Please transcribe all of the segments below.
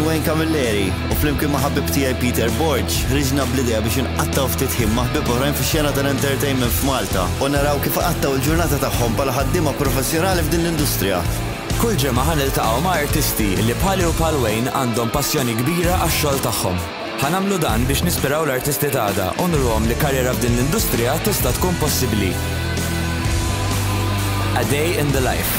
Wayne Camilleri u flimkien ma' ħabib tiegħi Peter Borg ħriġna bl-idea biex inqattaw ftit ħin ma' ħbieb oħrajn fix-xena tal-entertainment f'Malta u naraw kif qattaw il-ġurnata tagħhom bħala ħaddiema professjonali f'din l-industrija. Kull ġimgħa ħaniltaqgħu ma' artisti li bħali u bħal Wayne għandhom passjoni kbira għax-xogħol tagħhom. Ħanamlu dan biex nispiraw l-artisti tagħna u nurhom li karriera f'din l-industrija tista' tkun possibbli. A day in the life.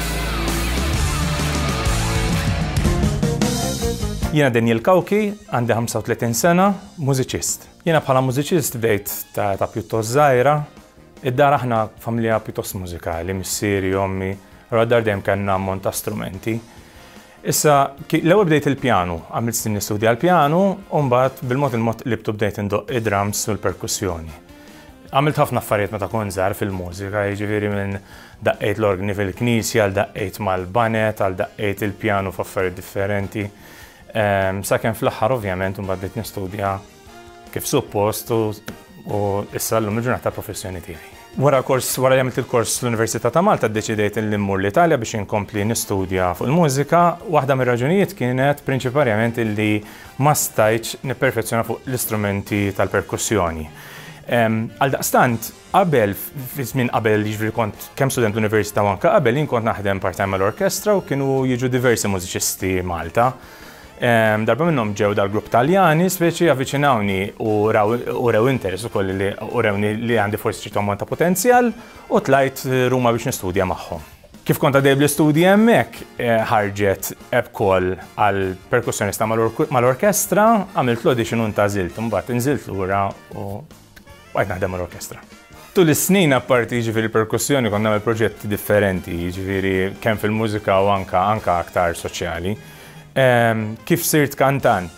Jiena Daniel Cauchi, għandi 35 sena, mużiċist. Jiena bħala mużiċist bdejt ta' pjuttost żgħira, id-dar aħna familja pjuttost mużikali, missieri, ommi, dar dejjem kellna ammont ta' strumenti. Issa, l-ewwel bdejt il-pjanu, għamilt snin nistudja l-pjanu, u mbagħad bil-mod libtu bdejt indoq id-drums u l-perkussjoni. Għamilt ħafna affarijiet meta kont żgħar fil-mużika, jiġifieri minn daqqejt l-organi fil-knisja, għal daqqejt mal-banet, għal daqqejt il-pjanu f'affarijiet differenti. Sakemm fl-aħħar ovvjament mbagħad bdejt nistudja kif suppost u issa llum il-ġurnata professjoni tiegħi. Wara jagħmilt il-kors l-Università ta' Malta ddeċidejt li mmur l-Italja biex inkompli nistudja fuq il-mużika. Waħda mir-raġunijiet kienet prinċipalment illi ma stajtx nipperfezzjona fuq l-istrumenti tal-perkussjoni. Għaldaqstant, qabel, żmien qabel jiġri kont kemm student l-Università u anke qabel jien kont naħdem part-time mal-orkestra u kienu jiġu diversi mużiċisti Malta. Darba minnhom ġew dal-grupp Taljani, speċi avviċinawni u rew interess ukoll li urewni li għandi forsi ċertu ammont ta' potenzjal u tlajt Ruma biex nistudja magħhom. Kif kont għaddej bl-istudji hemmhekk ħarġet ebb call għal perkussjonista mal-orkestra, għamilt l-audition u ntażilt, mbagħad inżilt lura u għajt naħdem mal-orkestra. Tul is-snin apparti jiġifieri perkussjoni kont nagħmel proġetti differenti, jiġifieri kemm fil-mużika u anke aktar soċjali. Kif sirt kantant?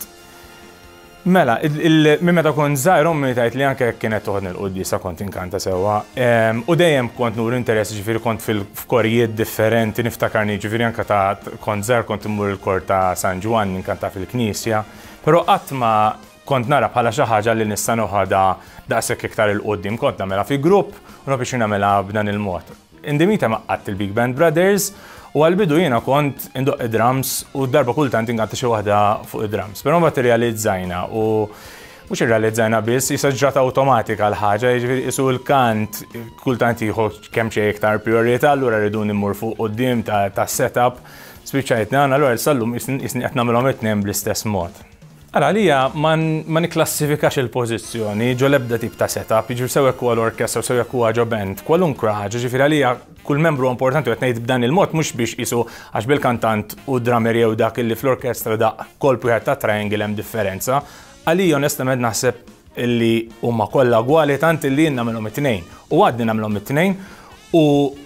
Mela, minn meta kont żgħir ommi tgħid li anke kienet toħodni l-qudiesa kont inkanta sewwa. U dejjem kont nur interess, ġifieri kont f'korijiet differenti, niftakarni ġifieri anke kont żgħir kont immur il-kor ta' San Ġwan inkanta fil-Knisja, però qatt ma kont nara bħala xi ħaġa li nista' noħodha daqshekk iktar il-qudiem, kont nagħmilha fi grupp u biex nagħmilha b'dan il-mod. Indimita maqqadt il-Big Band Brothers u għal-bidu jiena kont indoq id-drums u darba kultant ingħatta xi waħda fuq id-drums. Però mbagħad irrealizzajna u mhux irrealizzajna biss isa ġrata awtomatika l-ħaġa, jiġifieri isu l-kant kultant jieħu kemm xejn iktar priorità, allura rridu nimmur fuq quddiem ta' setup spiċċajt nagħna allura sallum isni qed nagħmilhom it-tnejn bl-istess mod. Ara għalija ma nikklassifikax il-pożizzjoni ġo l-ebda tip ta' setup, jiġifieri sewwek huwa l-orkestra u sewwek huwa ġo band, kwalunkwe ħaġa, ġifieri għalija kull membru importanti qed ngħid b'dan il-mod mhux biex qisu għax bil-kantant u drummer jew dak illi fl-orkestra daq kolb wieħed ta' triangle hemm differenza. Għalija onestament naħseb illi huma kollha gwali tant illi jien nagħmilhom it-tnejn u għadni nagħmilhom it-tnejn u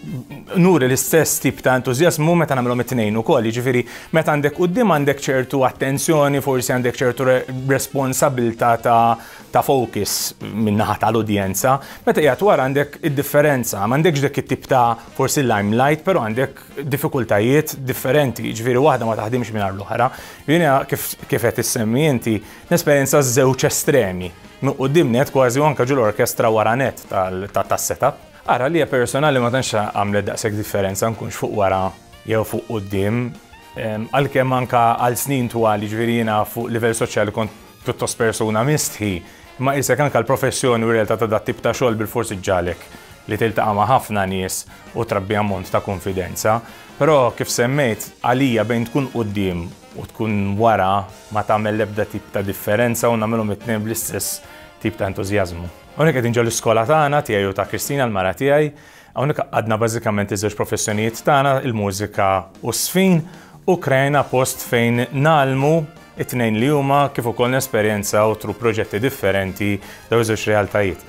nuri l-istess tip ta' entużjażmu meta nagħmilhom it-tnejn ukoll, jiġifieri meta għandek quddiem għandek ċertu attenzjoni, forsi għandek ċertu responsabilità ta' focus min-naħa tal-udjenza, meta qiegħed wara għandek id-differenza, m'għandekx dik it-tip ta' forsi limelight, però għandek diffikultajiet differenti, jiġifieri waħda ma taħdimx mingħajr l-oħra. Jiena kif qed issemmi inti nesperjenza żewġ estremi. Minn quddiem net kważi anke ġu l-orkestra wara net tas-setup. Ara li personali ma tantx għamlet daqshekk differenza nkunx fuq wara jew fuq quddiem, għalkemm anke għal snin twal jiġifieri jiena fuq livell soċjali kont pjuttost persuna mistħi, imma isek anke l-professjoni u r-realtà ta' dat tip ta' xogħol bil-forsi ġġalek li tiltaqa' ma' ħafna nies u trabbi ammont ta' konfidenza, però kif semmejt għalija bejn tkun quddiem u tkun wara ma tagħmel l-ebda tip ta' differenza u nagħmilhom it-tnejn bl-istess tip ta' entużjażmu. Hawnhekk qed inġew l-iskola tagħna tiegħi u ta' Kristina l-mara tiegħi, hawnhekk għadna bażikament iż-żewġ professjonijiet tagħna, il-mużika u s-sfin, u krejna post fejn nagħlmu it-tnejn li huma kif ukoll nesperjenza u tru proġetti differenti daw iż-żewġ realtajiet.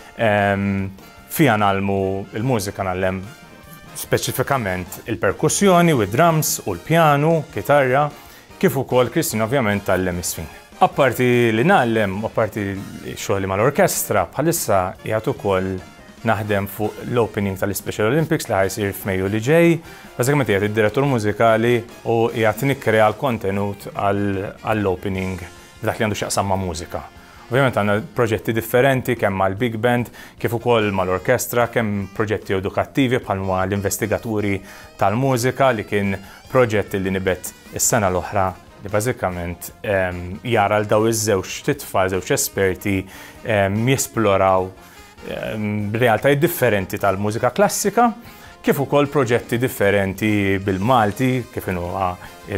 Fiha nagħlmu il-mużika nagħlem speċifikament il-perkussjoni u d-drums u l-pjanu, kitarra, kif ukoll Kristina ovvjament tgħallem is-sfin. Apparti li nagħlem, apparti xogħli mal-orkestra, bħalissa qiegħed ukoll naħdem fuq l-opening tal-Special Olympics li ħajsir f'Mejju li ġej, bażikament qiegħed id-direttur mużikali u qiegħed nikkrea l-kontenut għall-opening dak li għandu x'jaqsam ma' mużika. Ovvjament għandna proġetti differenti kemm mal-Big Band kif ukoll mal-orkestra, kemm proġetti edukattivi bħalma l-investigaturi tal-mużika li kien proġett li nibet is-sena l-oħra li bażikament jara l daw iż-żewġ titfal, żewġ esperti jesploraw realtajiet differenti tal-mużika klassika, kif ukoll proġetti differenti bil-Malti, kif huwa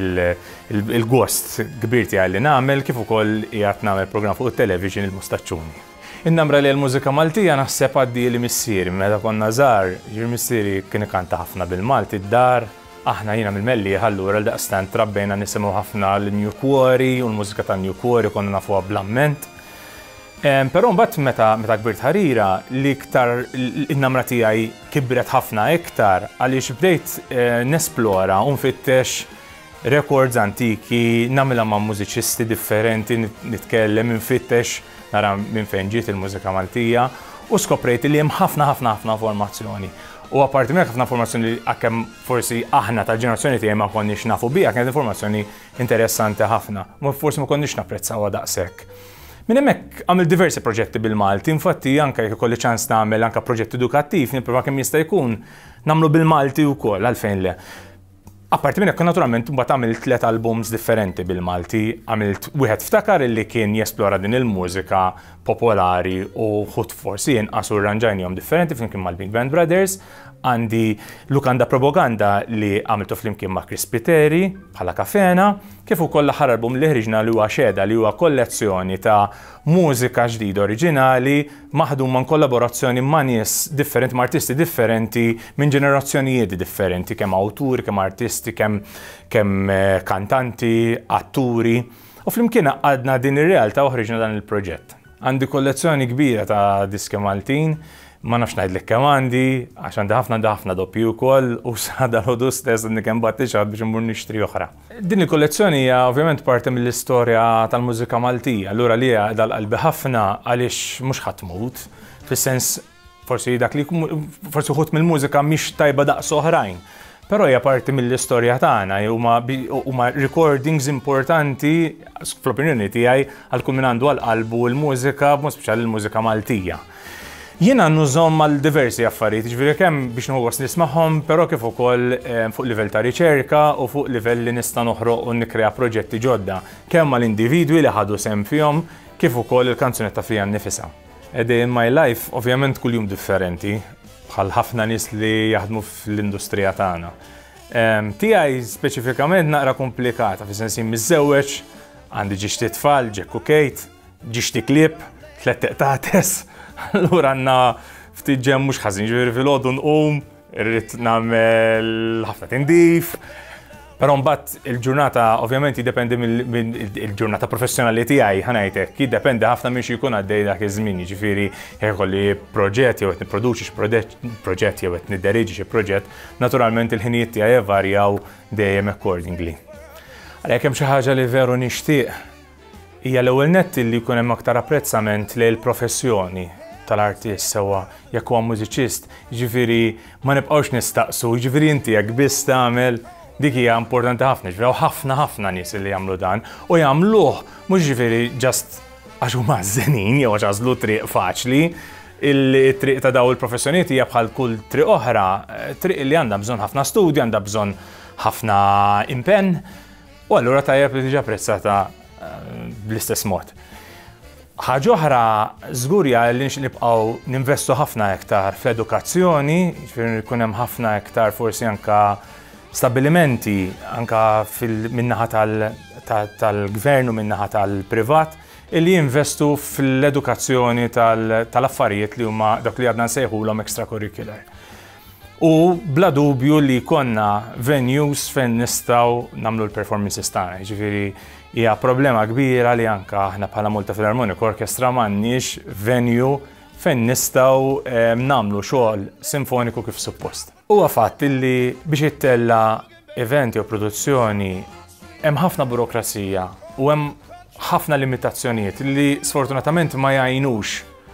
il-gost kbir tiegħi li nagħmel, kif ukoll qiegħed nagħmel programm fuq it-television il-Mustaċċuni. In-namra li l-mużika Maltija naħseb għaddi li missieri, meta konna żgħar, missieri kien ikanta ħafna bil-Malti d-dar, aħna jiena mill-Melli allura l-daqstant trabbejna nisimgħu ħafna l-New Quarry u l-mużika tan-New Quarry konna nafuha bl-amment. Però mbagħad meta kbirt ħarira li iktar in-namra tiegħi kibret ħafna iktar għaliex bdejt nesplora u nfittex records antiki, nagħmilha ma' mużiċisti differenti, nitkellem, infittex nara minn fejn ġiet il-mużika Maltija u skoprejt li hemm ħafna informazzjoni. U apparti minn ħafna informazzjoni li għakemm forsi aħna tal-ġenerazzjoni tiegħi ma konniex nafu biha, kienet informazzjoni interessanti ħafna, ma forsi ma konniex napprezzawha daqshekk. Minn hemmhekk għamil diversi proġetti bil-Malti, infatti anke jekk ikolli ċans nagħmel anke proġett edukattiv, nipprova kemm jista' jkun nagħmlu bil-Malti wkoll għalfejn le. Apparti minn hekk naturalment mbagħad għamilt 3 albums differenti bil-Malti, għamilt wieħed ftakar illi kien jesplora din il-mużika popolari u ħudd forsi inqas u rranġajnihom differenti flimkien mal-Big Band Brothers, għandi Lukanda Propaganda li għamiltu flimkien ma' Chris Piteri bħala kafena, kif ukoll l-aħħar album li ħriġna li huwa Xeda li huwa kollezzjoni ta' mużika ġdida oriġinali maħduma kollaborazzjoni ma' nies differenti, ma' artisti differenti minn ġenerazzjonijiet differenti, kemm awturi, kemm artisti, kemm kantanti, atturi. U flimkien għadna din ir-realtà u ħriġna dan il-proġett. Għandi kollezzjoni kbira ta' diski Maltin, ma nafx ngħidlek kemm għandi, għax għandi ħafna doppji wkoll u sada l-ħodu stess li kemm battiċad biex immur nixtri oħra. Din il-kollezzjoni hija ovvjament parti mill-istorja tal-mużika Maltija, allura li hija dal-qalbi ħafna għaliex mhux ħatmut, fis-sens forsi dak li forsi ħut mill-mużika mhix tajba daqs oħrajn. Però hija parti mill-istorja tagħna, huma recordings importanti fl-opinjoni tiegħi għal kull min għandu għall-qalbu l-mużika, b'mod speċjali l-mużika Maltija. Jiena nużhom mal diversi affarijiet, ġifieri kemm biex nħoss nismagħhom, però kif ukoll fuq livell ta' riċerka u fuq livell li nista' noħroq u nikkrea proġetti ġodda, kemm mal-individwi li ħadu sehem fihom, kif ukoll il-kanzunetta fija nnifisha. A Day in My Life ovvjament kuljum differenti, bħal ħafna nies li jaħdmu fl-industrija tagħna. Tiegħi speċifikament naqra komplikata, fis-sens miżewweġ, għandi ġixti tfal, Jack u Kate, ġixti klieb, 3 teqtates. Allura għandna ftit ġemm mhux ħażin, ġifieri filgħodu nqum, irrid nagħmel ħafna tindif. Però mbagħad il-ġurnata ovvjament jiddependi mill-ġurnata professjonali tiegħi, ħanajtek, jiddependi ħafna minn xi jkun għaddej dak iż-żmien, jiġifieri jekk ikolli proġett jew qed nipproduċi xi proġett jew qed nidderiġi xi proġett, naturalment il-ħinijiet tiegħi jvarjaw dejjem accordingly. Għalhekk hemm xi ħaġa li veru nixtieq hija l-ewwel nett li jkun hemm aktar apprezzament lejn il-professjoni tal-artist sewwa jekk huwa mużiċist, jiġifieri ma nibqgħux nistaqsu, jiġifieri inti jekk biss tagħmel dik hija importanti ħafna, ġifieri ħafna nies li jagħmlu dan u jagħmluh mhux ġifieri ġast għax huma żenin jew għax għażlu triq faċli, il-triq ta' daw il-professjonijiet hija bħal kull triq oħra, triq li għandha bżonn ħafna studju, għandha bżonn ħafna impenn u allura tajjeb li tiġi apprezzata bl-istess mod. Ħaġa oħra żgur hija li nibqgħu ninvestu ħafna iktar fl-edukazzjoni, jiġifieri jkun hemm ħafna iktar forsi anke stabilimenti anke min-naħa tal-gvern u min-naħa tal-privat illi jinvestu fl-edukazzjoni tal-affarijiet li huma dak li għadna nsejħulhom extracurricular. U bla dubju li konna venues fejn nistgħu nagħmlu l-performances tagħna, jiġifieri hija problema kbira li anke aħna bħala Malta Philharmonic Orchestra m'għandniex venue fejn nistgħu nagħmlu xogħol simfoniku kif suppost. Huwa fatt illi biex jittella eventi u produzzjoni hemm ħafna burokrazija u hemm ħafna limitazzjonijiet li sfortunatament ma jgħinux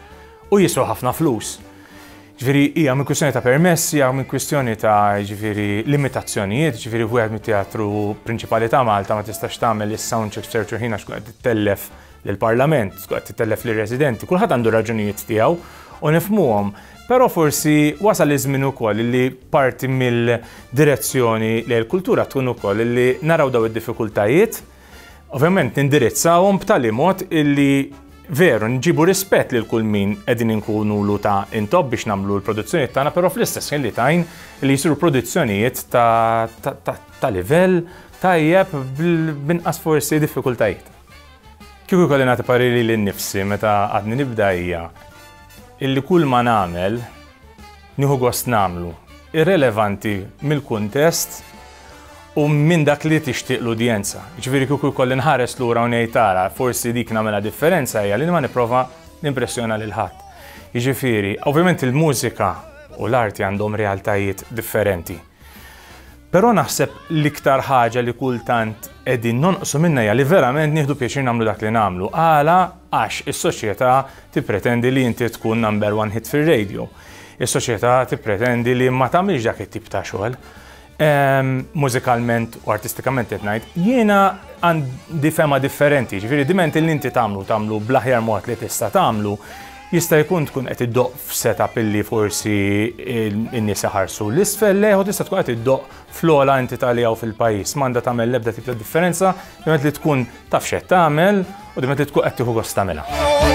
u jiswa ħafna flus. Ġifieri hija minn kwistjoni ta' permessi, hija minn kwistjoni ta' ġifieri limitazzjonijiet, ġifieri wieħed mit-teatru prinċipali ta' Malta ma tistax tagħmel is-soundcheck ċertu ħin għax qed tittellef lill-Parlament, qed tittellef lir-residenti, kulħadd għandu raġunijiet tiegħu u nifhmuhom. Però forsi wasal iż-żmien ukoll li parti mill-direzzjoni lejn il-kultura tkun ukoll li naraw daw id-diffikultajiet, Ovvjament nindirizzawhom b'tali mod illi veru nġibu rispett lil kull min qegħdin inkunu ta' intob biex nagħmlu l-produzzjonijiet tagħna, però fl-istess ħin li tajn li jsiru produzzjonijiet ta' livell tajjeb b'inqas forsi diffikultajiet. Kieku jkolli nagħti pariri lil nnifsi meta għadni nibda hija illi kull ma nagħmel nieħu gost nagħmlu irrelevanti mill-kuntest u minn dak li tixtieq l-udjenza. Ġifieri kieku jkolli nħares lura u ngħid tara, forsi dik nagħmilha differenza hija li ma nipprova nimpressjona lil ħadd. Jiġifieri, ovvjament il-mużika u l-arti għandhom realtajiet differenti. Però naħseb l-iktar ħaġa li kultant qegħdin nonqsu minnha hija li verament nieħdu pjaċir nagħmlu dak li nagħmlu. Għala għax is-soċjetà tippretendi li inti tkun number one hit fir-radio. Is-soċjetà tippretendi li ma tagħmilx dak it-tip ta' xogħol. Mużikalment u artistikament qed ngħid, jiena għandi fema differenti, ġifieri diment li inti tagħmlu bl-aħjar mod li tista' tagħmlu, jista' jkun tkun qed iddoq f'setup illi forsi n-nies iħarsu l-isfel leħ u tista' tkun qed iddoq fl-ogħla entità li hawn fil-pajjiż. M'għandha tagħmel l-ebda tip ta' differenza, diment li tkun taf x'qed tagħmel u diment li tkun qed tieħu gost tagħmilha.